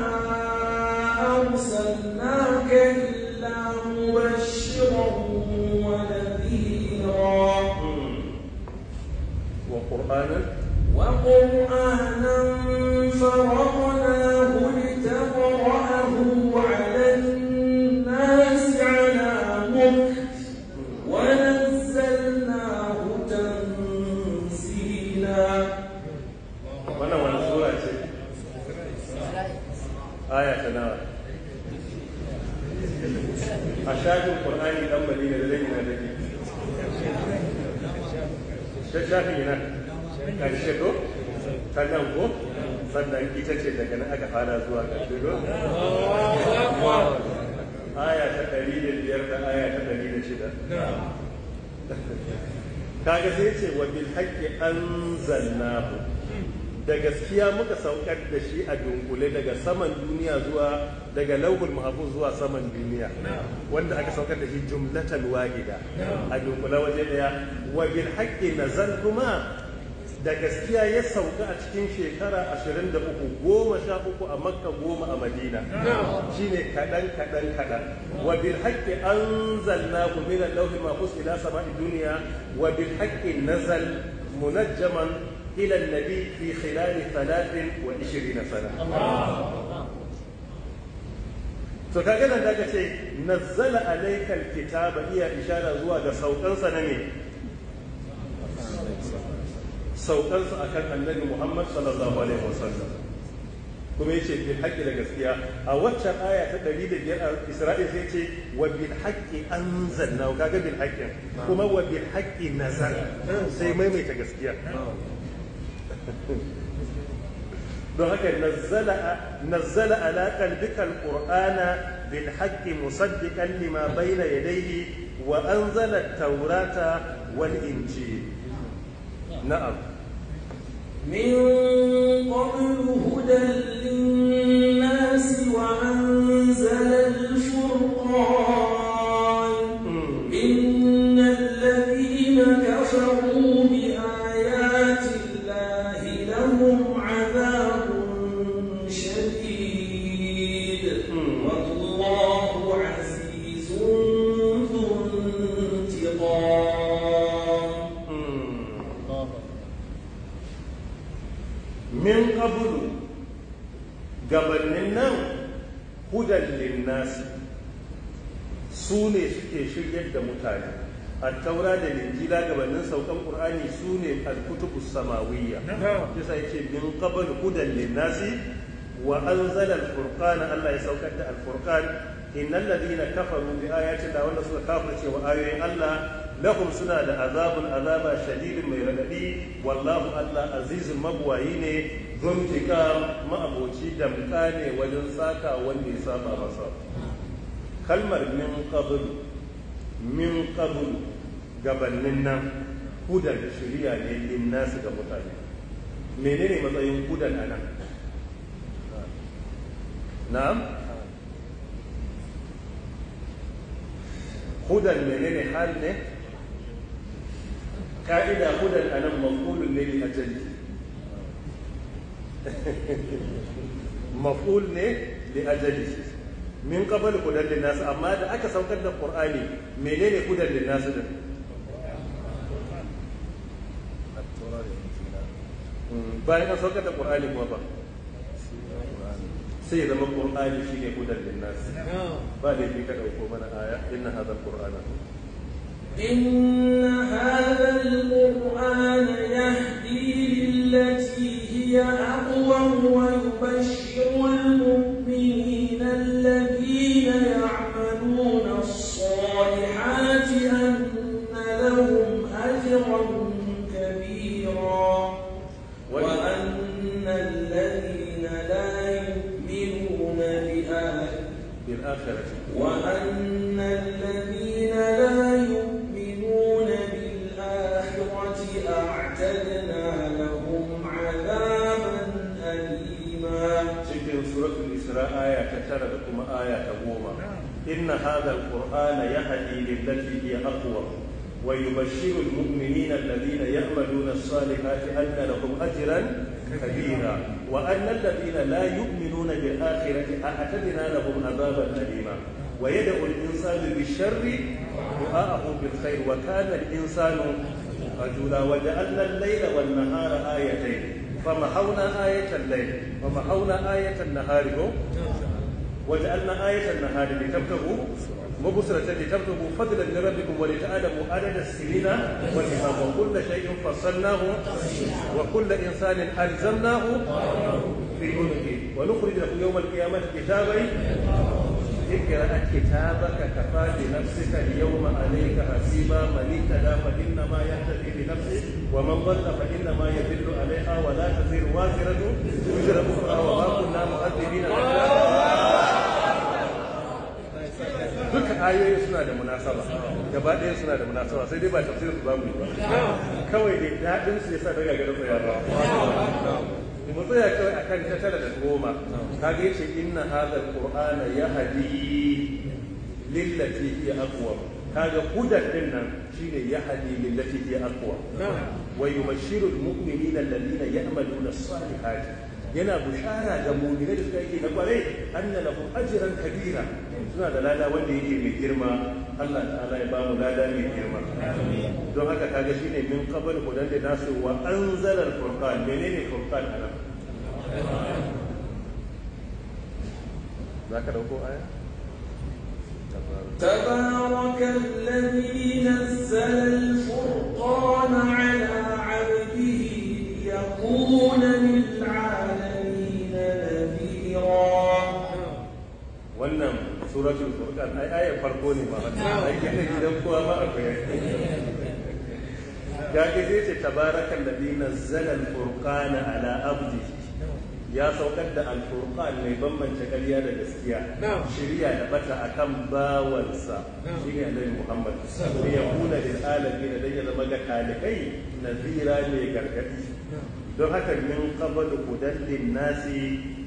أرسلناك إلا مبشرا ونذيرا وقرآنا فرقناه لتقرأه على الناس على مكث ونزلناه تنزيلا. wannan wani sura ce? aya ta nawa? a shafin ƙur'ani ɗan madina da zai yana dake shafin yana ƙarshe ko? ta nan ko? sannan ita ce daga nan aka fara zuwa ƙarshe ko? aya ta 105 da aya ta 106 kaga sai ce wa bil haqqi anzalnahu, da gaskiya muka saukar da shi a dunkule daga saman duniya zuwa daga lauhul mahfuz zuwa saman duniya, wanda aka saukar da shi jumlatan wahida a dunkule waje daya. Wa bil haqqi nazal, kuma da gaskiya ya sauka a cikin shekara 23, 13 a Makka, 10 a Madina, shine kadan. Wa bil haqqi anzalnahu min al-lawhil mahfuz ila sama'i dunya wa bil haqqi nazal munajjaman ila an-nabi fi khilal 23 sana. to kaga nan da ce nazzala alayka al-kitaba, iya ishara zuwa ga saukansa na ne, saukansa akan annabi Muhammad sallallahu alaihi wasallam, kuma yace bil haqqi da gaskiya. A waccan aya ta 105 a Isra'il sai ce wa bil haqqi anzalna, kaga bil haqqi kuma wa bil haqqi nazal, sai maimaita gaskiya. don haka nazzala ala qalbika alqur'ana bil haqqi musaddiqan lima bayna yadayhi wa anzala at-taurata wal injil. na'am. من قبل هدى للناس وأنزل الفرقان إن الذين كفروا بآيات الله لهم عذاب شديد والله عزيز ذو انتقام. min qablu, gabanin nan, hudan linnasi, su ne suke shiryar da mutane. At-taura da linjila gabanin saukan qur'ani su ne al-kutubus samawiyya. Yasa yace min qablu hudan linnasi wa anzala al-furqana, Allah ya saukar da al-furqan. Innal ladina kafaru bi ayati Allah, wanda suka kafirce wa ayoyin Allah, lahum suna da azaba shadidin mai radadi. Wallahu Allah azizun mabwayi ne, zuntika ma'aboci damka ne wajen saka wanda ya saba masa. Kalmar min qablu gabanin nan, hudan shiriya ne linnasu ga mutane. Menene matsayin hudan anan? Na'am. hudan menene hal ne? ka'ida hudan anan maf'ulun ne li ajali, maf'ul ne li ajali. min qabl hudan lin nas, amma da aka saukar da qur'ani menene hudan lin nas din? bayan an saukar da qur'ani kuma ba sai zama qur'ani shine hudan lin nas. ba da yake ka dauko mana aya, inna hadha al-qur'ana إن هذا القرآن يهدي للتي هي أقوم ويبشر المؤمنين الذين يعملون الصالحات أن لهم أجرا كبيرا وأن الذين لا يؤمنون بالآخرة وأن الذين لا يؤمنون بالآخرة أعتدنا لهم عذابا أليما. cikin suratul Isra aya ta 9 da kuma aya ta 10. Inna hadha al-Qur'ana yahdi lillati hiya aqwam ويبشر المؤمنين الذين يعملون الصالحات أن لهم أجرا كبيرا وأن الذين لا يؤمنون بالآخرة أعتدنا لهم عذابا أليما ويدعو الإنسان بالشر دعاءه بالخير وكان الإنسان رجلا وجعلنا الليل والنهار آيتين فمحونا آية الليل ومحونا آية النهار وجعلنا آية النهار لتبتغوا مبصرة لتبتغوا فضلا من ربكم ولتعلموا عدد السنين والحساب وكل شيء فصلناه وكل إنسان ألزمناه في عنقه ونخرج له يوم القيامة كتابا اقرأ كتابك كفى بنفسك اليوم عليك حسيبا من اهتدى فإنما يهتدي بنفسه ومن ضل فإنما يضل عليها ولا تزر وازرة وزر أخرى وما كنا مؤذبين duka ayoyi suna da munasaba gaba ɗaya suna da munasaba sai dai ba tafsirin su zamu yi ba kawai dai daɗin su yasa daga garin tsaya ba mu tsaya kawai akan ta tara da goma kaga yace inna hadha alqur'ana yahdi lillati hiya aqwam kaga hudan din nan shine yahdi lillati hiya aqwam wa yubashshiru almu'minina alladhina ya'maluna as-salihati yana bushara ga mu'minai da suka yi na kwarai anna lahum ajran kabira suna da lada wanda yake mai girma Allah ta'ala ya bamu lada mai girma don haka kaga shine min qabl hudan da nasu wa anzala al-furqan menene furqan anan zaka dauko aya تبارك الذي نزل الفرقان على عبده ليكون للعالمين نذيرا wannan suratul furqan ayar farko ne ma ai kenan gidan kowa ma akwai ya ke ce tabarakal ladhi nazzala al-furqana ala abdihi ya saukar da al-furqan mai bambance ƙarya da gaskiya shiriya da bata akan bawansa shine annabi Muhammad sai ya kula lil alamin da ya zama ga talikai nazira ne gargadi don haka min qabl hudan lin nasi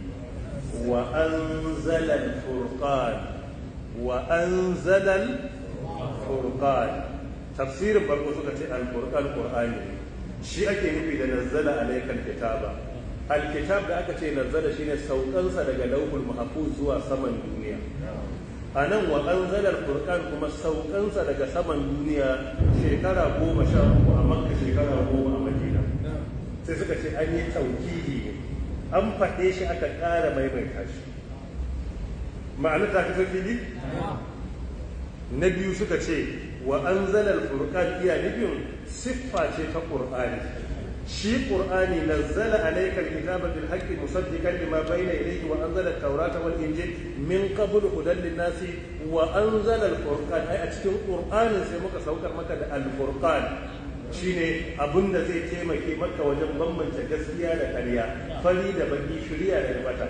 وأنزل الفرقان وأنزل الفرقان تفسير برقصة الفرقان القرآني شيء أكيد في نزل عليك الكتاب الكتاب ده أكيد نزل شيء سوكان صدق لوح المحفوظ هو سمن الدنيا أنا وأنزل الفرقان كما سوكان صدق سمن الدنيا شكرا بو مشاء وأمك شكرا بو أمدينة سيسكت أني توكيدي an faɗe shi aka ƙara maimaita shi ma'ana ta kasar fili na biyu suka ce wa an zalar furƙan iya nufin siffa ce ta ƙur'ani shi ƙur'ani na zala alaikar kitaba bil haqqi musaddiqan lima bayna ilayhi wa anzala at-taurata wal injil min qabl hudan lin-nasi wa anzala al-furqan ai a cikin ƙur'anin sai muka saukar maka da al-furqan shine abin da zai taimake maka wajen bambance gaskiya da ƙarya fari da baki shirya da bata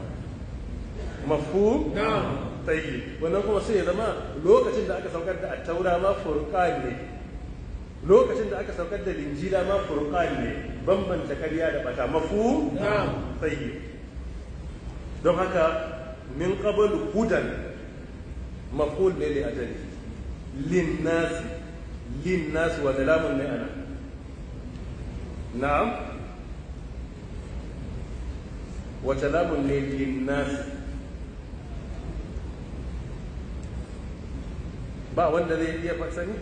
mafhum tayyib wannan kuma sai ya zama lokacin da aka saukar da at-taura ma furqan ne lokacin da aka saukar da linjila ma furqan ne bambance ƙarya da bata mafhum tayyib don haka min qabl hudan maf'ul ne li ajali lin-nasi للناس ودلام أنا نعم وسلام للناس با wanda zai iya fasani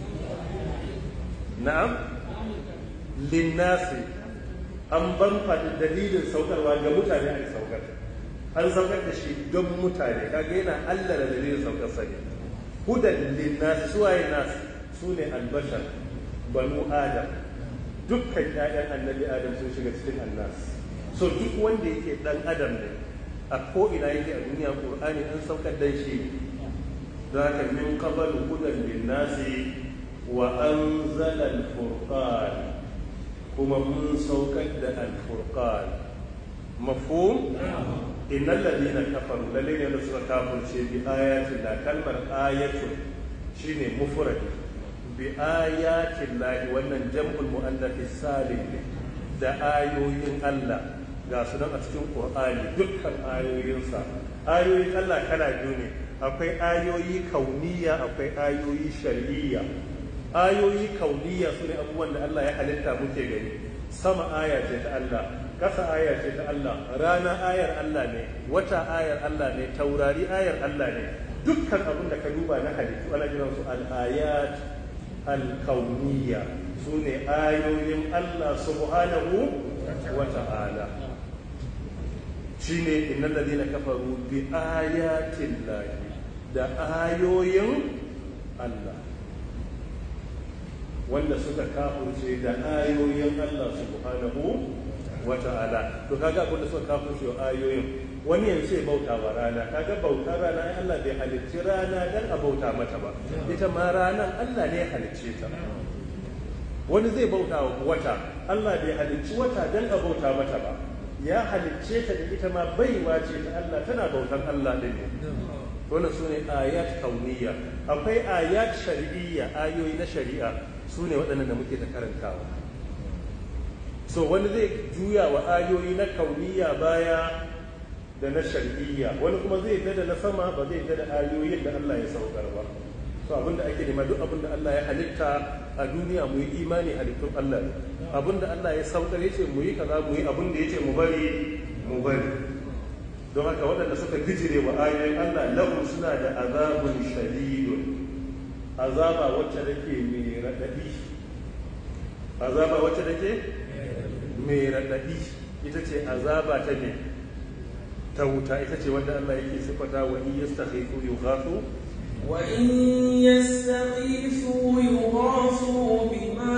na'am linnasi an ban faɗi dalilin saukarwa ga mutane a saukar an saukar da shi don mutane kaga yana Allah da dalilin saukar sa ne hudan linnasi suwaye nasu su ne albashar banu adam dukkan ƴaƴan annabi adam sun shiga cikin annas so duk wanda yake dan adam ne a ko ina yake a duniya qur'ani an saukar da shi zaka min qabl hudan linnasi wa anzala al-furqan kuma mun saukar da al-furqan mafhum innal ladina kafaru ladina suka kafirce bi ayatin la kalmar ayatun shine mufrad bi ayatin lahi wannan jam'ul mu'annath salim da ayoyin Allah ga su nan a cikin Qur'ani dukkan ayoyinsa ayoyin Allah kala biyu ne akwai ayoyi kauniya akwai ayoyi shar'iyya ayoyi kauniya su ne abubuwan da Allah ya halitta muke gani. Sama aya ce ta Allah, ƙasa aya ce ta Allah, rana ayar Allah ne, wata ayar Allah ne, taurari ayar Allah ne. Dukkan abin da ka duba na halittu ana kiran su al-ayat al-kauniyya, su ne ayoyin Allah subhanahu wa ta'ala. Shine innal ladina kafaru bi ayatin lahi, da ayoyin Allah, wanda suka kafirce da ayoyin Allah subhanahu wa ta'ala. To kaga abin da suka kafirce ayoyin, wani yanzu ya bauta wa rana, kaga bautar rana ai Allah bai halicci rana dan a bauta mata ba, ita ma ranar Allah ne ya halicce ta. Wani zai bauta wa wata, Allah bai halicci wata dan a bauta mata ba, ya halicce ta da ita ma baiwa ce ta Allah, tana bautan Allah din ne. Wannan su ne ayat kauniyya. Akwai ayat shari'iyya, ayoyi na shari'a, su ne waɗannan da muke ta karantawa. So wani zai juya wa ayoyi na kauniyya baya da na shari'iyya, wani kuma zai da na sama, ba zai da ayoyin da Allah ya saukar ba. So abinda ake nema, duk abinda Allah ya halitta a duniya mu yi imani halittun Allah ne. Abinda Allah ya saukar ya ce mu yi kaza mu yi, abinda ya ce mu bari mu bari. Don haka waɗanda suka bijire wa ayoyin Allah lahum suna da azabun shadidun, azaba wacce take mai raɗaɗi. Azaba wacce take mai raɗaɗi ita ce azaba ta ne ta wuta, ita ce wanda Allah yake sifata wa in yastaghithu yughathu wa in yastaghithu yughathu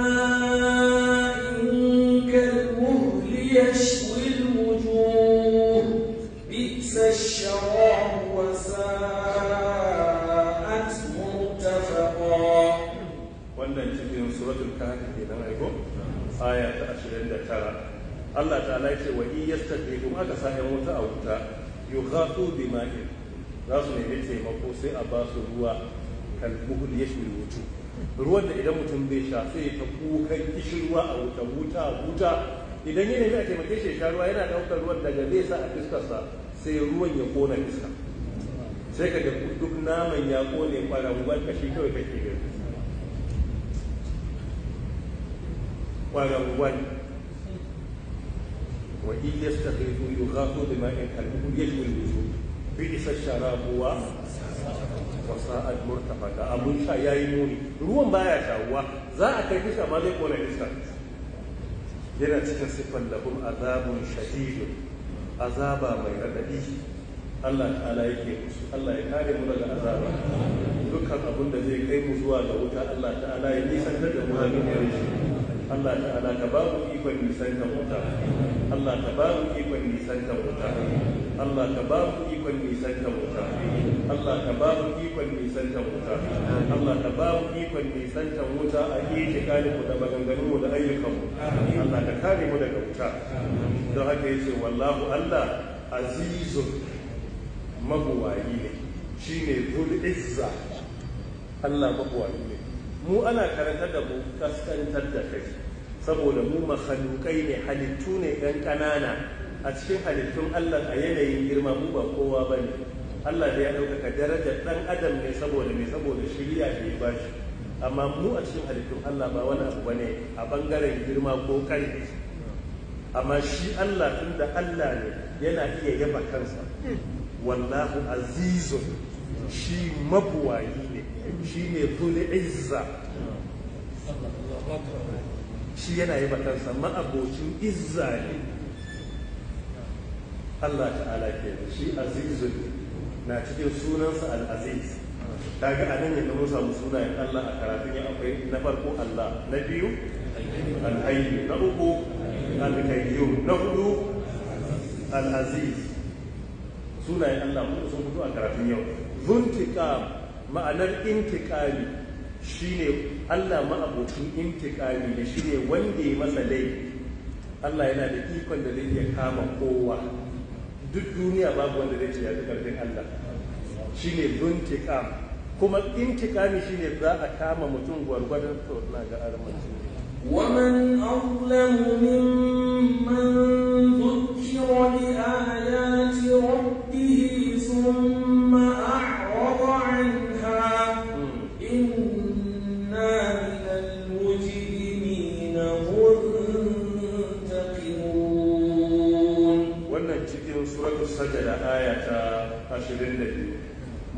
bima'in kalmuhli yashwi alwujuh bi'sa ash-sharab wa sa'at murtafaqa. Wannan cikin suratul kahfi kenan aiko aya ta 29. Allah ta'ala yace wa in yastaghithu aka sa ya wuta a wuta yughathu bima'in, za su nemi taimako sai a ba su ruwa kalmuhul yashwi wujuh, ruwan da idan mutum bai sha sai ta kukan kishirwa a wuta. Idan ya nemi a taimake shi sha ruwa, yana ɗaukar ruwan daga zai sa a fiskarsa sai ruwan ya kona fiska, sai ka ga duk naman ya kone ƙwarangwal, kashi kawai kake gani ƙwarangwal. wa in yastaghithu yughathu bima'in kalmuhul yashwi wujuh bi'sa ash-sharabu wa sa'at murtafaqa. Abun sha yayi muni, ruwan baya shawuwa, za a kai fiska ma zai kona fiska. Yana cikin siffar lahum azabun shadidun, azaba mai radadi. Allah ta'ala yake musu, Allah ya kare mu daga azaba. Dukkan abun da zai kai mu zuwa ga wuta, Allah ta'ala ya nisantar da mu daga gare shi. Allah ta'ala ka ba mu ikon nisantar wuta. Allah ka ba mu ikon nisantar wuta. Allah ka ba mu ikon nisantar wuta. Allah ka ba mu ikon nisantar wuta. Allah ka ba mu ikon nisantar wuta a itikadin mu da maganganun mu da ayyukan mu. Allah ka kare mu daga wuta. Don haka yace wallahu Allah azizun, mabuwayi ne, shine zul izza. Allah mabuwayi ne. Mu ana karantar da mu kaskantar da kai, saboda mu makhlukai ne, halittu ne ɗan ƙanana a cikin halittun Allah. A yanayin girma mu ba kowa ba ne. Allah da ya ɗaukaka darajar ɗan adam ne saboda shirya da ya bashi, amma mu a cikin halittun Allah ba wani abu bane a ɓangaren girma ko ƙarfi. Amma shi Allah tun da Allah ne yana iya yaba kansa, wallahu azizun, shi mabuwayi ne, shi ne zul izza. Shi yana yi kansa ma'abocin izza ne. Allah ta'ala ke da shi azizun, na cikin sunansa al-aziz. Daga anan yadda mun samu sunayen Allah a karatun ya akwai na farko Allah, na biyu al-hayy, na uku al-qayyum, na hudu al-aziz. Sunayen Allah mun sun fito a karatun yau. Zuntiqam, ma'anar intiqami shine Allah ma'abocin intiqami ne, shine wanda ya masa laifi. Allah yana da ikon da zai iya kama kowa, duk duniya babu wanda zai ce ya fi karfin Allah. Shine zuntiqam. Kuma intiqami shine za a kama mutum gwargwadon to na ga armanci. ومن أظلم ممن ذكر بآيات ربه ثم أعرض عنها إنا من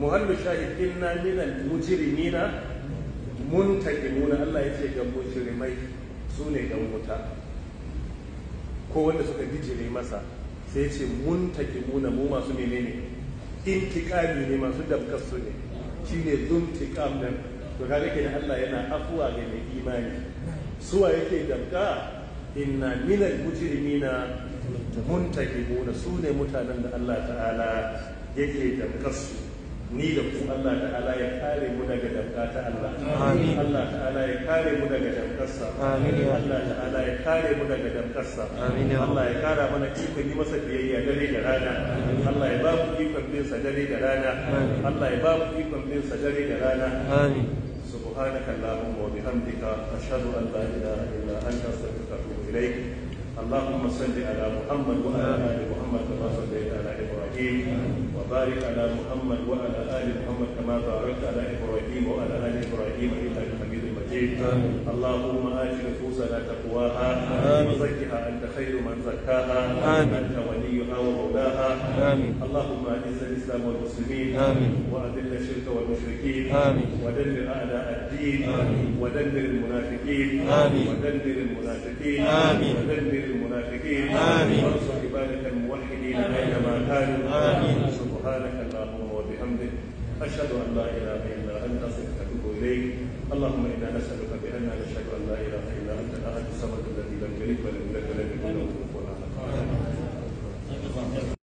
muhallu shahid inna minal mujrimina muntaqimuna. Allah ya ce ga mujrimai su ne ɗan wuta ko wanda suka bijire masa, sai ce muntaqimuna mu masu menene intiqami ne, masu dabkasu ne, shine zuntiqam nan. to kaga kenan Allah yana afuwa ga mai imani. Suwa yake dabka? inna minal mujrimina muntaqimuna, su ne mutanen da Allah ta'ala yake dabkasu. Ni da ku Allah ta'ala ya kare mu daga damka ta Allah. Amin. Allah ta'ala ya kare mu daga damkarsa. Amin. Allah ta'ala ya kare mu daga damkarsa. Amin. Allah ya kara mana ikon yi masa biyayya dare da rana. Allah ya ba mu ikon bin sa dare da rana. Allah ya ba mu ikon bin sa dare da rana. Amin. سبحانك اللهم وبحمدك أشهد أن لا إله إلا أنت أستغفرك وأتوب إليك. اللهم صل على محمد وعلى آل محمد كما صليت على إبراهيم، وبارك على محمد وعلى آل محمد كما باركت على إبراهيم وعلى آل إبراهيم إنك حميد مجيد. اللهم آت نفوسنا تقواها وزكها أنت خير من زكاها، أنت وليها ومولاها. اللهم أعز الإسلام والمسلمين، وأذل الشرك والمشركين، ودمر أعداء الدين، ودمر المنافقين، ودمر المنافقين، ودمر المنافقين، وانصر عبادك الموحدين أينما كانوا. سبحانك اللهم وبحمدك أشهد أن لا إله إلا أنت أستغفرك وأتوب إليك. اللهم إنا نسألك بأننا نشهد أن لا إله إلا أنت الأحد الصمد الذي لم يلد ولم يولد ولم يكن له كفوا أحد.